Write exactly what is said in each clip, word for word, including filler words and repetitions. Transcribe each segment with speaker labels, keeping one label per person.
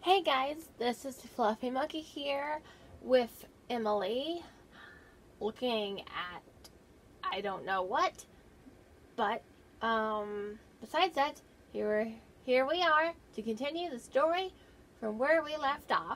Speaker 1: Hey guys, this is Fluffy Monkey here with Emily, looking at I don't know what, but um, besides that, here here we are to continue the story from where we left off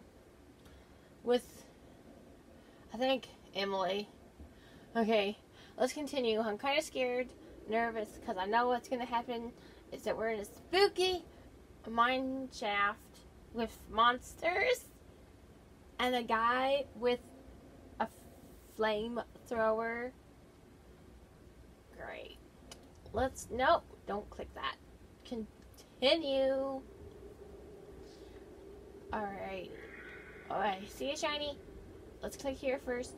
Speaker 1: with, I think, Emily. Okay, let's continue. I'm kind of scared, nervous, because I know what's going to happen is that we're in a spooky mine shaft with monsters and a guy with a flamethrower. Great. Let's, nope, don't click that. Continue. Alright. Alright, see a shiny? Let's click here first.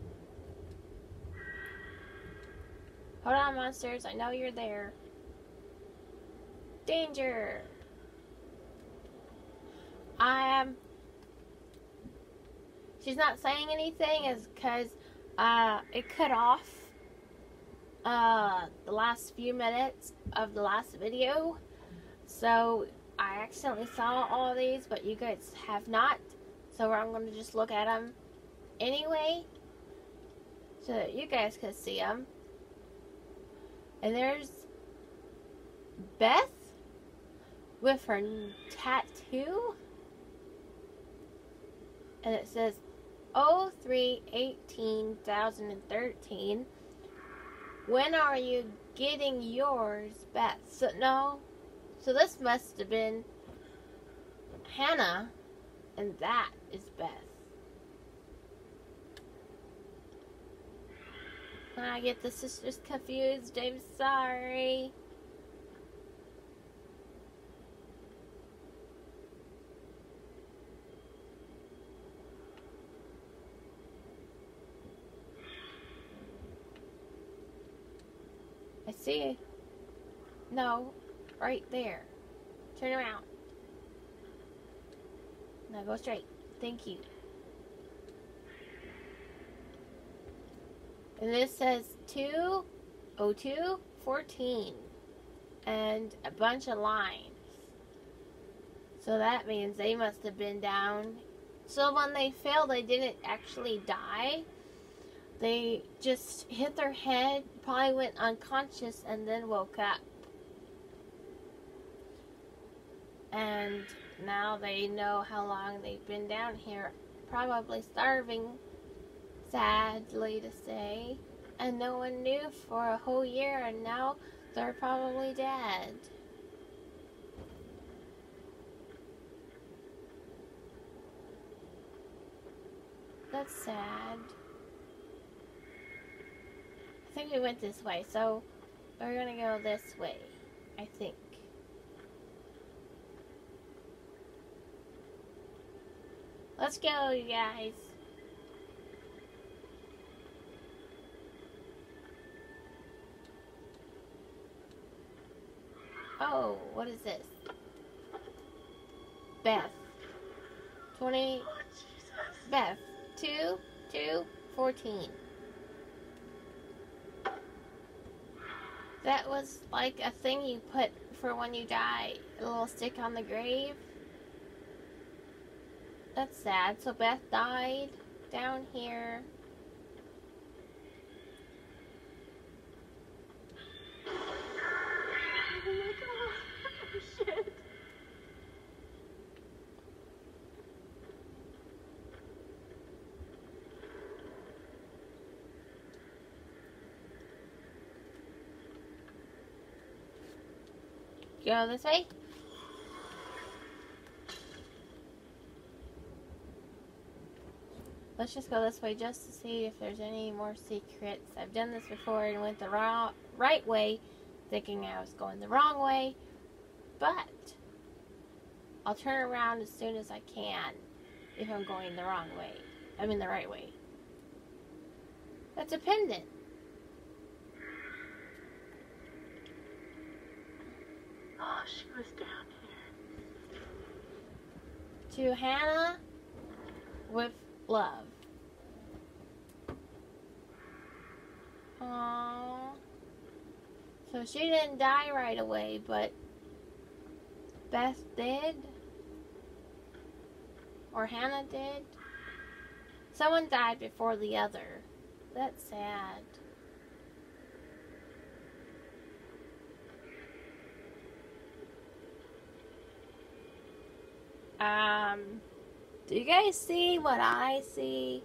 Speaker 1: Hold on, monsters. I know you're there. Danger! I am. She's not saying anything, is because uh, it cut off uh, the last few minutes of the last video. So I accidentally saw all these, but you guys have not. So I'm going to just look at them anyway, so that you guys can see them. And there's Beth with her tattoo. And it says oh three eighteen thousand thirteen. When are you getting yours, Beth? So, no. So this must have been Hannah, and that is Beth. I get the sisters confused. I'm sorry. I see. No, right there. Turn around. Now go straight. Thank you. And this says two oh two fourteen and a bunch of lines. So that means they must have been down. So when they fell, they didn't actually die. They just hit their head, probably went unconscious, and then woke up. And now they know how long they've been down here, probably starving, sadly to say. And no one knew for a whole year, and now they're probably dead. That's sad. I think we went this way, so we're gonna go this way, I think. Let's go, you guys. Oh, what is this? Beth. twenty. Beth. two, two, fourteen. That was like a thing you put for when you die. A little stick on the grave. That's sad. So Beth died down here.
Speaker 2: Oh my god. Oh shit.
Speaker 1: Go this way. Let's just go this way just to see if there's any more secrets. I've done this before and went the wrong, right way, thinking I was going the wrong way. But I'll turn around as soon as I can if I'm going the wrong way. I mean the right way. That's a pendant.
Speaker 2: Oh, she was down here.
Speaker 1: To Hannah with love. Aww. So she didn't die right away, but Beth did. Or Hannah did. Someone died before the other. That's sad. Um, do you guys see what I see?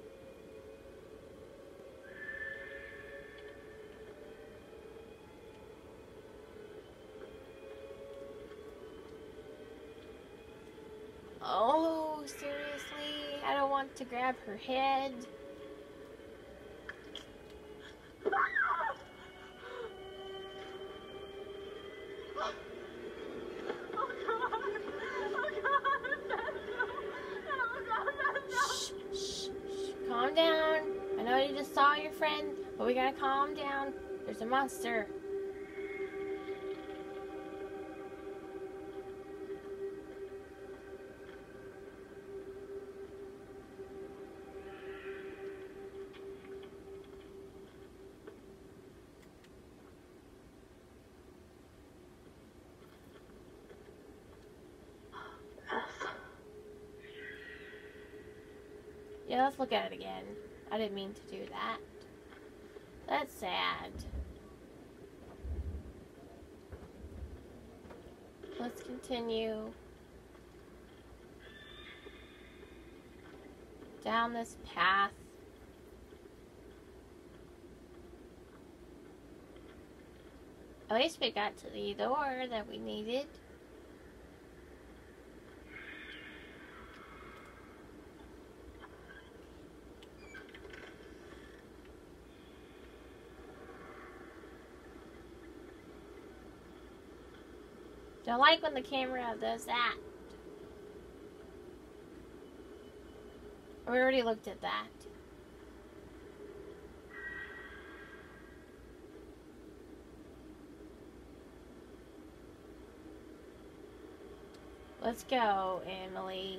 Speaker 1: Oh, seriously? I don't want to grab her head. Shh, shh, shh. Calm down. I know you just saw your friend, but we gotta calm down. There's a monster. Yeah, let's look at it again. I didn't mean to do that. That's sad. Let's continue down this path. At least we got to the door that we needed. Don't like when the camera does that. We already looked at that. Let's go, Emily.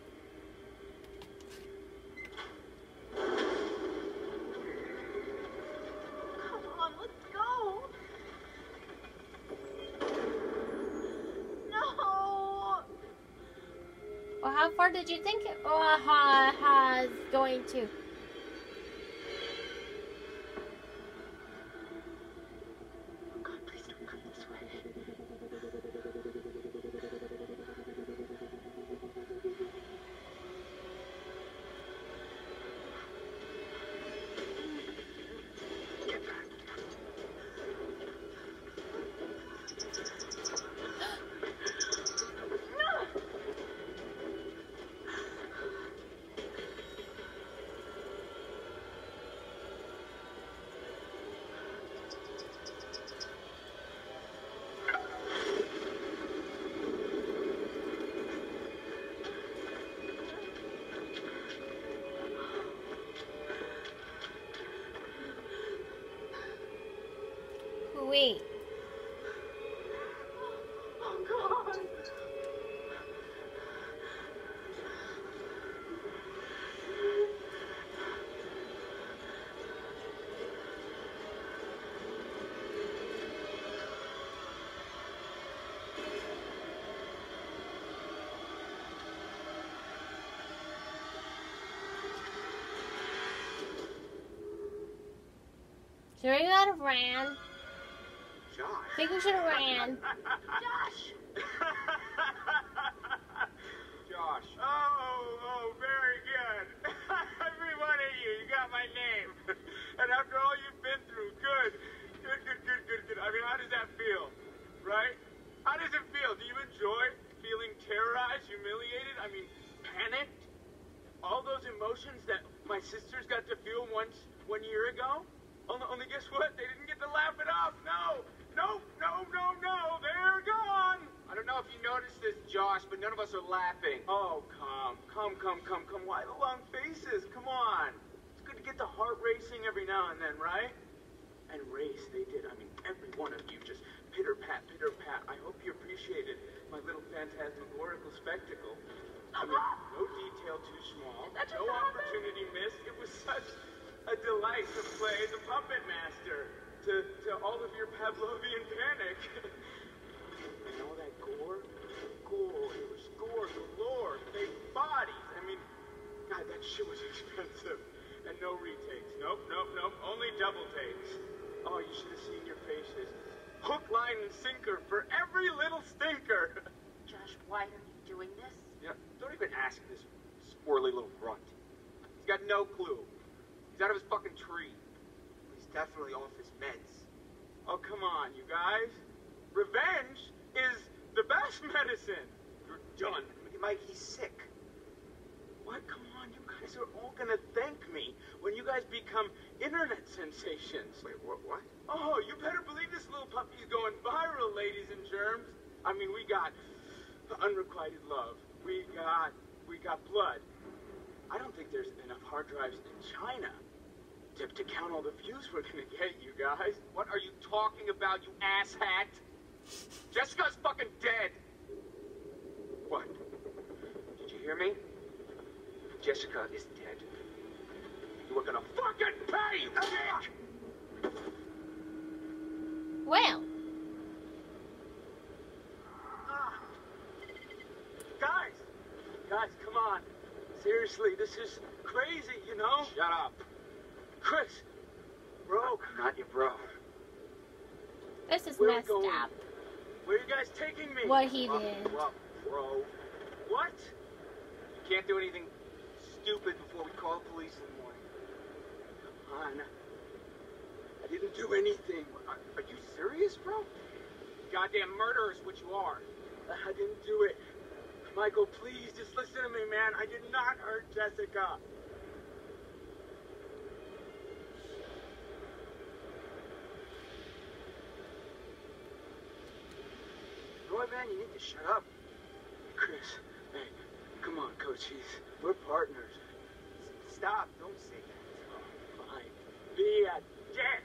Speaker 2: Come on, let's go. No.
Speaker 1: Well, how far did you think it uh, was going to?
Speaker 2: Oh God, please don't come this way. Get back.
Speaker 1: Wait.
Speaker 2: Oh God.
Speaker 1: Should we not have ran?
Speaker 3: Josh.
Speaker 1: I think we should have ran.
Speaker 2: Josh.
Speaker 3: Josh. Oh, oh, very good. Every one of you, you got my name. And after all you've been through, good. Good, good, good, good, good. I mean, how does that feel? Right? How does it feel? Do you enjoy feeling terrorized, humiliated? I mean, panicked? All those emotions that my sisters got to feel once, one year ago? Only, only guess what? They didn't get to laugh it off. No! No, no, no, no! They're gone! I don't know if you noticed this, Josh, but none of us are laughing. Oh, come, come, come, come, come. Why the long faces? Come on. It's good to get the heart racing every now and then, right? And race, they did. I mean, every one of you just pitter-pat, pitter-pat. I hope you appreciated my little phantasmagorical spectacle. I mean, no detail too small,
Speaker 2: That just
Speaker 3: no
Speaker 2: happened.
Speaker 3: opportunity missed. It was such a delight to play the puppet master to, to all of your Pavlovian panic. And all that gore, gore, it was gore galore, fake bodies,
Speaker 2: are you doing this?
Speaker 3: Yeah, don't even ask this squirrely little runt. He's got no clue. He's out of his fucking tree.
Speaker 4: He's definitely off his meds.
Speaker 3: Oh, come on, you guys. Revenge is the best medicine. You're done.
Speaker 4: Mike, he's sick.
Speaker 3: What? Come on, you guys are all gonna thank me when you guys become internet sensations.
Speaker 4: Wait, what? What?
Speaker 3: Oh, you better believe this little puppy's going viral, ladies and germs. I mean, we got unrequited love. We got, we got blood. I don't think there's enough hard drives in China to, to count all the views we're gonna get, you guys. What are you talking about, you asshat? Jessica's fucking dead. What? Did you hear me? Jessica is dead. You are gonna fucking pay, you dick!
Speaker 1: Well,
Speaker 3: Ah. Guys! Guys, come on. Seriously, this is crazy, you know? Shut up. Chris! Bro, I'm not your bro.
Speaker 1: this is
Speaker 3: Where are we
Speaker 1: messed
Speaker 3: going?
Speaker 1: up.
Speaker 3: Where are you guys taking me?
Speaker 1: What he
Speaker 3: What,
Speaker 1: did.
Speaker 3: What, bro? What? You can't do anything stupid before we call the police in the morning. Come on. I didn't do anything. Are, are you serious, bro? Goddamn murderer is what you are. I didn't do it. Michael, please, just listen to me, man. I did not hurt Jessica.
Speaker 4: Roy, man, you need to shut up.
Speaker 3: Chris, hey, come on, Coachies. We're partners.
Speaker 4: S- Stop. Don't say that.
Speaker 3: Fine. Be a dick.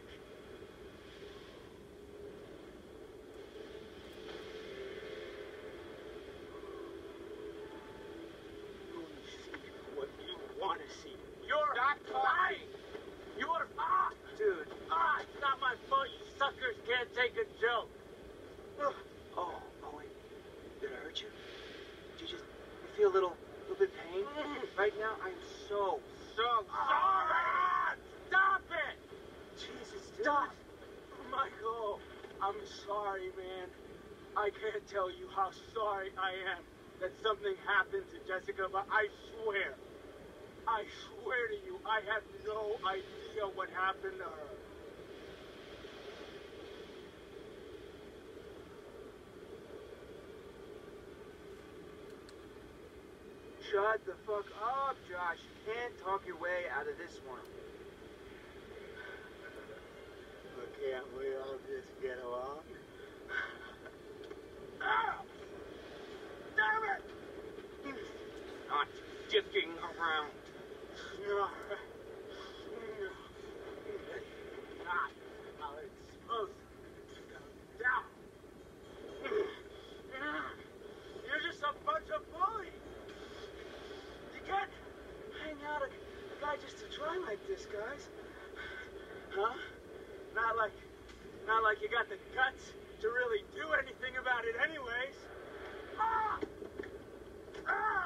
Speaker 3: You only see what you want to see. You're lying. You're ah,
Speaker 4: Dude.
Speaker 3: ah. It's not my fault. You suckers can't take a joke.
Speaker 4: Oh, oh, wait. Did I hurt you? Did you just you feel a little, little bit pain? Right now, I'm so,
Speaker 3: So sorry. Stop it.
Speaker 4: Jesus, dude.
Speaker 3: Stop! Michael, I'm sorry, man. I can't tell you how sorry I am that something happened to Jessica, but I swear, I swear to you, I have no idea what happened to her.
Speaker 4: Shut the fuck up, Josh. You can't talk your way out of this one.
Speaker 3: But can't we all just get along? Ah! Damn it! Not dicking around. No. Not how it's supposed to go down. You're just a bunch of bullies. You can't hang out a guy just to try like this, guys. Huh? Not like, not like you got the guts to really do anything about it anyways. Ah! Ah!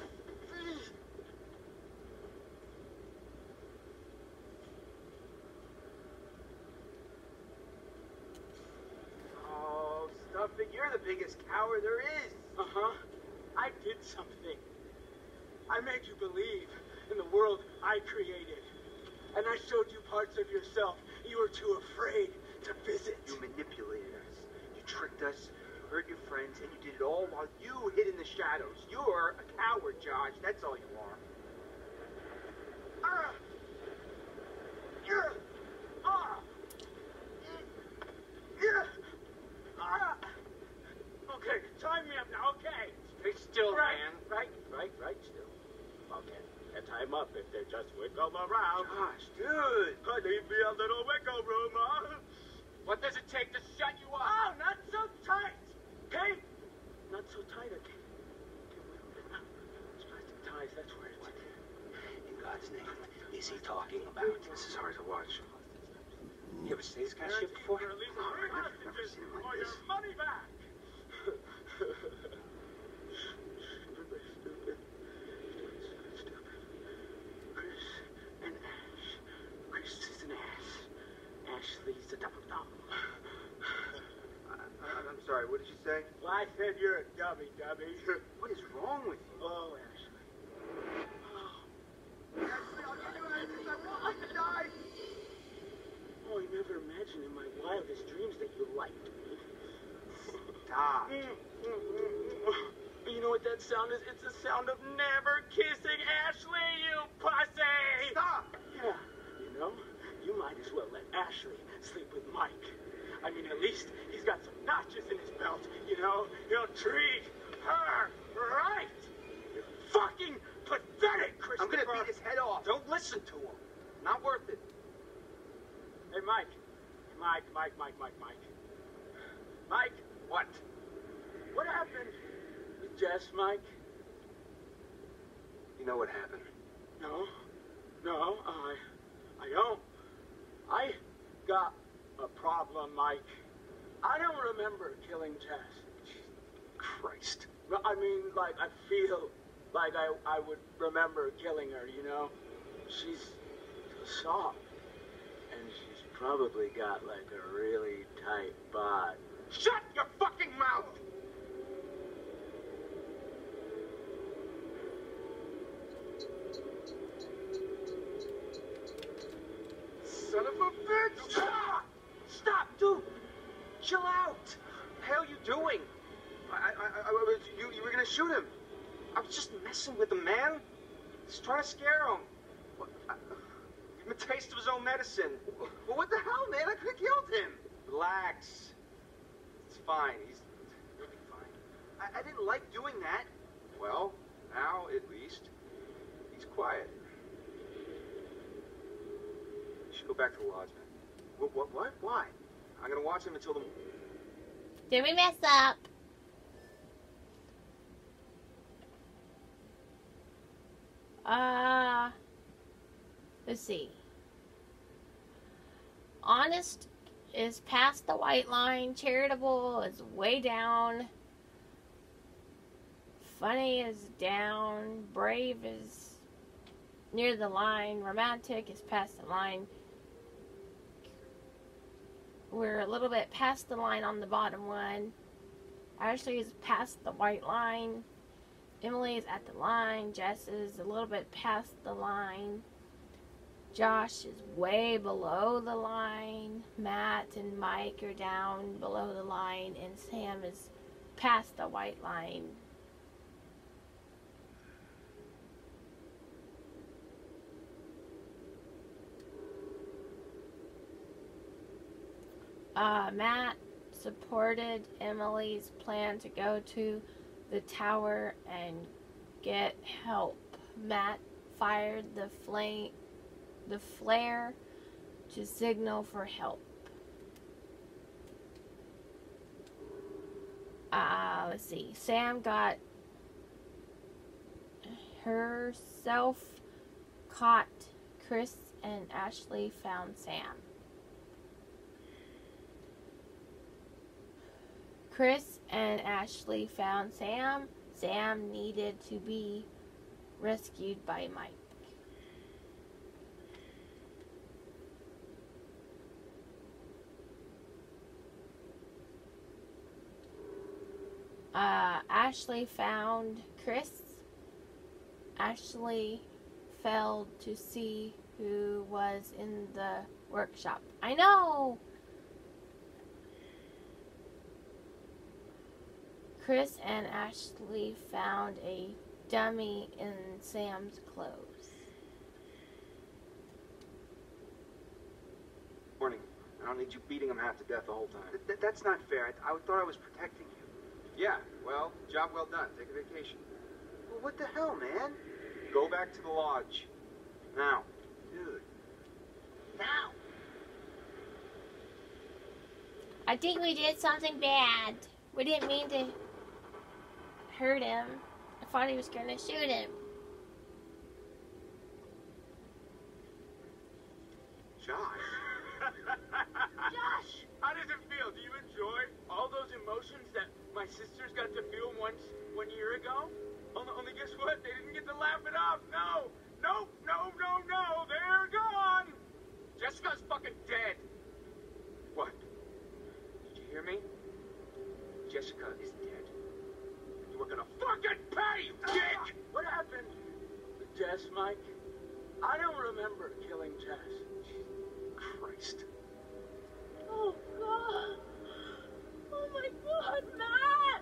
Speaker 4: Oh, stuff it. You're the biggest coward there is.
Speaker 3: Uh-huh. I did something. I made you believe in the world I created. And I showed you parts of yourself you were too afraid to visit.
Speaker 4: You manipulated us. You tricked us. You hurt your friends, and you did it all while you hid in the shadows. You're a coward, Josh. That's all you are.
Speaker 3: Ah! Yeah! Ah! Yeah! Ah! Okay, time me up now, okay? Stay still, right, man. Right, right, right, still. Okay, and time up if they just wiggle around.
Speaker 4: Josh, dude.
Speaker 3: I leave me a little wiggle room, huh? What does it take to shut you up? Oh, not so tight, okay? Not so tight, okay? Okay, wiggle it out. Those plastic ties, that's where it's...
Speaker 4: In God's name, is he talking about? This is hard to watch. You ever see this kind of shit before?
Speaker 3: For at least
Speaker 4: Oh,
Speaker 3: three
Speaker 4: I've never, never
Speaker 3: hostages
Speaker 4: seen him
Speaker 3: or
Speaker 4: like
Speaker 3: your
Speaker 4: this.
Speaker 3: money back. Stupid. Stupid. Chris and Ash. Chris is an ass. Ashley's a double dumb.
Speaker 4: I, I, I'm sorry, what did did you say?
Speaker 3: Well, I said you're a dummy, dummy.
Speaker 4: What is wrong with you?
Speaker 3: Oh, Ashley.
Speaker 4: Ashley, I'll give you an answer. I want you to die.
Speaker 3: Oh, I never imagined in my wildest dreams that you liked me.
Speaker 4: Stop.
Speaker 3: You know what that sound is? It's the sound of never kissing Ashley, you pussy!
Speaker 4: Stop.
Speaker 3: Yeah, you know, you might as well let Ashley sleep with Mike. I mean, at least he's got some notches in his belt, you know? He'll treat her right! You're fucking pathetic, Christopher!
Speaker 4: I'm gonna beat his head off. Don't listen to him. Not worth it.
Speaker 3: Hey, Mike. Mike, Mike, Mike, Mike, Mike. Mike,
Speaker 4: What?
Speaker 3: what happened with Jess, Mike?
Speaker 4: You know what happened?
Speaker 3: No, no, I, I don't. I got a problem, Mike. I don't remember killing Jess.
Speaker 4: Christ.
Speaker 3: No, I mean, like, I feel like I, I would remember killing her, you know? She's soft, and she's probably got, like, a really tight bod.
Speaker 4: Shut your fucking mouth! Son of a bitch! Stop! Stop, dude! Chill out! What the hell are you doing? I, I, I, I was, you, you were gonna shoot him. I was just messing with the man. Just trying to scare him. What, I, give him a taste of his own medicine. Well, what the hell, man? I could have killed him. Relax. It's fine. He's, he'll be fine. I, I didn't like doing that. Well, now at least he's quiet. You should go back to the lodge, man. What? What? What? Why? I'm gonna watch him until the.
Speaker 1: Did we mess up? Uh, let's see. Honest is past the white line. Charitable is way down. Funny is down. Brave is near the line. Romantic is past the line. We're a little bit past the line on the bottom one. Ashley is past the white line. Emily is at the line. Jess is a little bit past the line. Josh is way below the line. Matt and Mike are down below the line. And Sam is past the white line. Uh, Matt supported Emily's plan to go to the tower and get help. Matt fired the flame, the flare to signal for help. Uh, let's see. Sam got herself caught. Chris and Ashley found Sam. Chris and Ashley found Sam. Sam needed to be rescued by Mike. Uh, Ashley found Chris. Ashley failed to see who was in the workshop. I know! Chris and Ashley found a dummy in Sam's clothes.
Speaker 4: Warning. I don't need you beating him half to death the whole time. Th th that's not fair. I, I thought I was protecting you. Yeah, well, job well done. Take a vacation. Well, what the hell, man? Go back to the lodge. Now. Dude. Now.
Speaker 1: I think we did something bad. We didn't mean to hurt him. I thought he was going to shoot him.
Speaker 4: Josh.
Speaker 2: Josh!
Speaker 3: How does it feel? Do you enjoy all those emotions that my sisters got to feel once, one year ago? Only, only guess what? They didn't get to laugh it off. No! No, no, no, no! They're gone! Jessica's fucking dead.
Speaker 4: What? Did you hear me? Jessica is dead. And you were gonna fucking pay, you dick!
Speaker 3: What happened? Jess, Mike? I don't remember killing Jess.
Speaker 4: Christ.
Speaker 1: Oh God. Oh my God, Matt.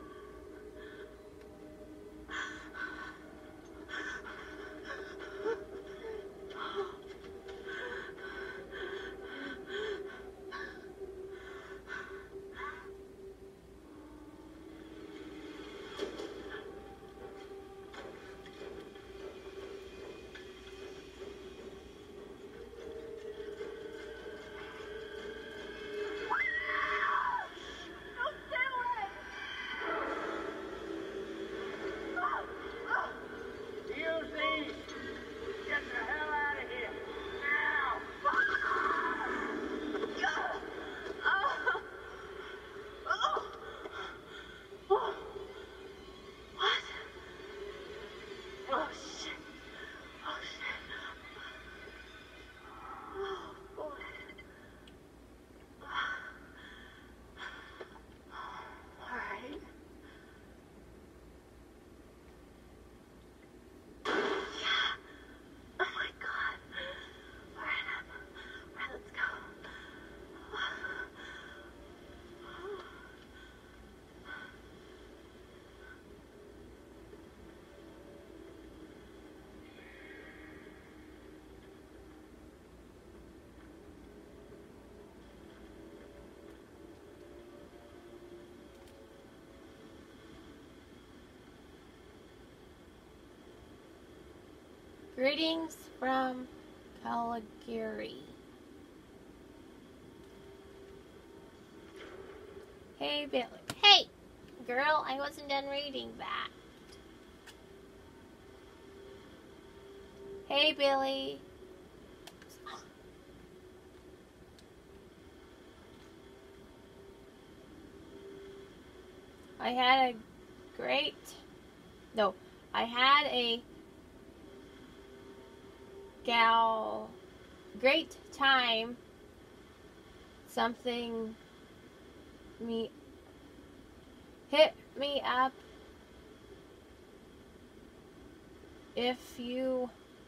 Speaker 1: Greetings from Caligari. Hey, Billy. Hey, girl, I wasn't done reading that. Hey, Billy. I had a great, no, I had a gal, great time. Something me, hit me up if you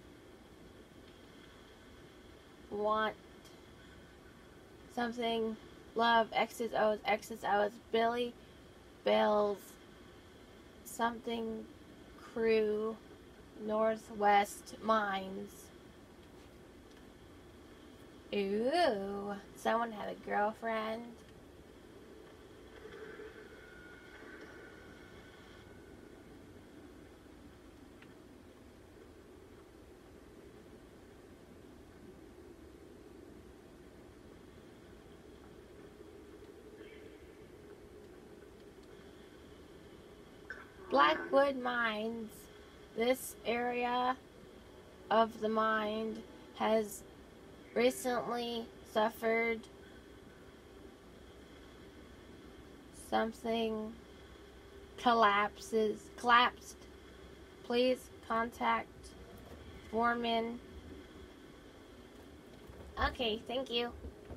Speaker 1: want something. Love, X's, O's, X's, O's, Billy Bill's something crew, Northwest Mines. Ooh, someone had a girlfriend. Blackwood Mines. This area of the mine has recently suffered something collapses collapsed. Please contact foreman. Okay, thank you.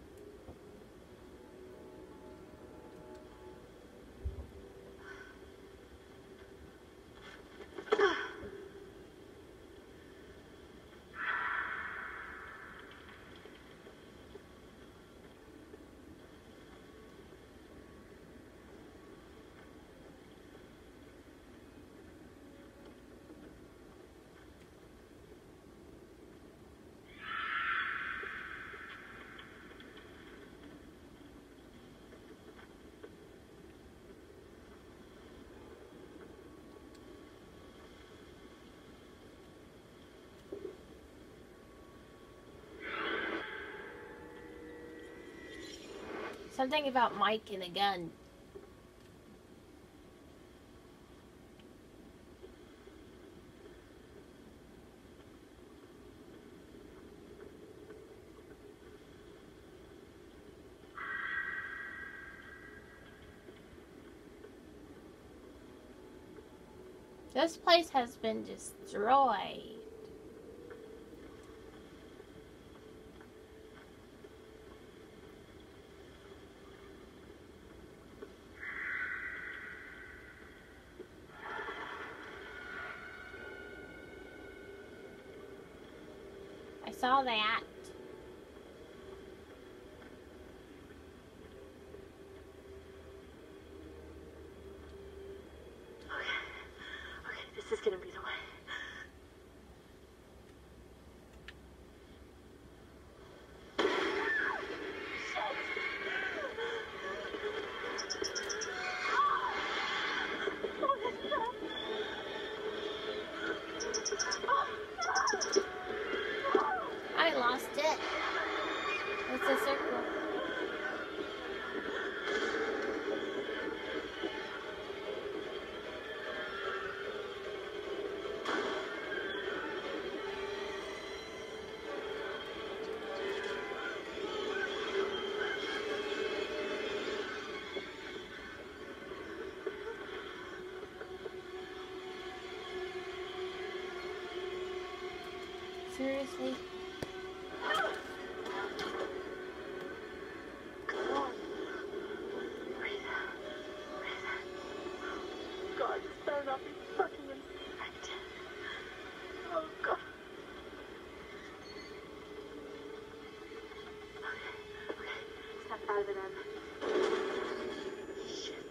Speaker 1: Something about Mike and a gun. This place has been destroyed. saw that.
Speaker 2: Okay. Okay, this is gonna be the way.
Speaker 1: I lost it. It's a circle. Seriously?
Speaker 2: Come on. Breathe. Breathe. God, this better not be fucking infected. Oh, God. Okay, okay. Snap out of it, Em. Shit.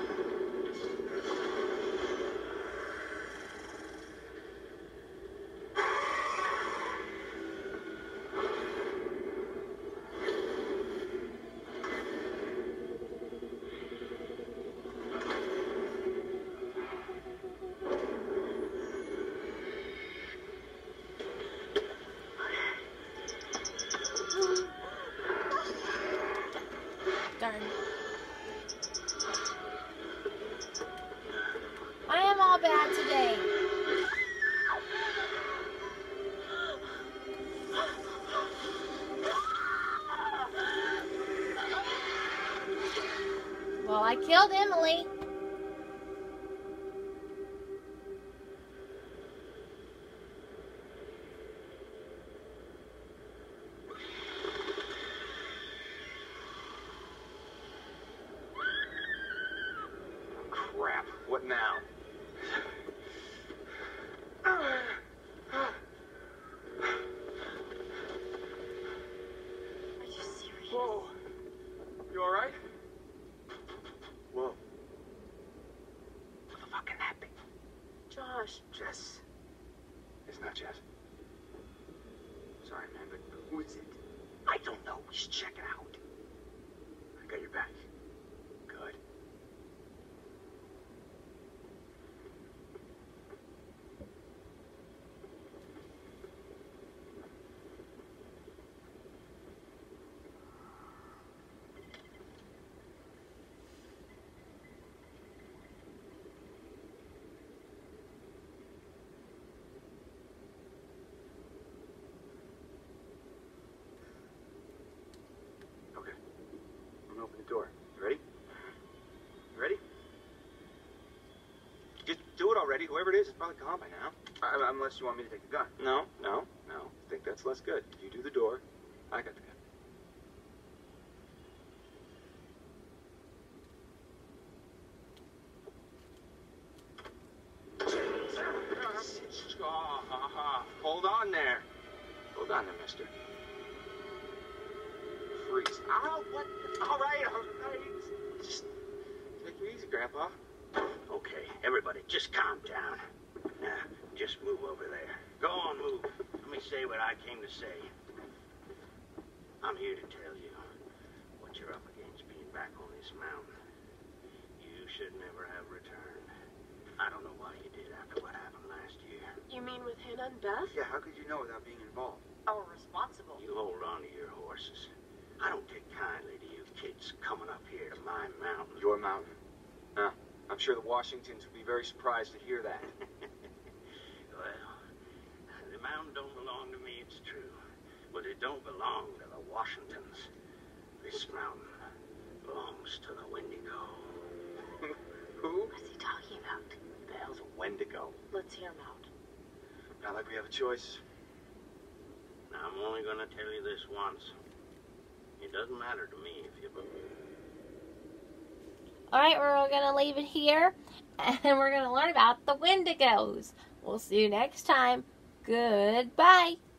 Speaker 1: Darn. I am all bad today. Well, I killed Emily.
Speaker 4: Crap. What now?
Speaker 2: Are you serious?
Speaker 4: Whoa. You alright? Whoa. What the fuck can that be?
Speaker 2: Josh.
Speaker 4: Jess. It's not Jess. Sorry, man, but who is it? I don't know. We should check it out. I got your back. Good. Okay. I'm gonna open the door. You ready? You ready? Just do it already. Whoever it is is probably gone by now. I, unless you want me to take the gun. No, no, no. I think that's less good. You do the door. I got the gun. Hold on there. Hold on there, mister. Freeze. Ow, what? All right, all right. Just take it easy, Grandpa.
Speaker 5: Okay, everybody, just calm down. Now, just move over there. Go on, move. Let me say what I came to say. I'm here to tell you what you're up against being back on this mountain. You should never have returned. I don't know why you did after what happened last year.
Speaker 2: You mean with Hannah and Beth?
Speaker 4: Yeah, how could you know without being involved?
Speaker 2: Our responsible.
Speaker 5: You hold on to your horses. I don't take kindly to you kids coming up here to my mountain.
Speaker 4: Your mountain. Huh. I'm sure the Washingtons would be very surprised to hear that.
Speaker 5: Well, the mountain don't belong to me, it's true. But it don't belong to the Washingtons. This mountain belongs to the Wendigo.
Speaker 4: Who?
Speaker 2: What's he talking about?
Speaker 4: The hell's a Wendigo?
Speaker 2: Let's hear him out.
Speaker 4: Not like we have a choice.
Speaker 5: Now, I'm only gonna tell you this once. It doesn't matter to me if you believe.
Speaker 1: Alright, we're going to leave it here. And we're going to learn about the Wendigos. We'll see you next time. Goodbye.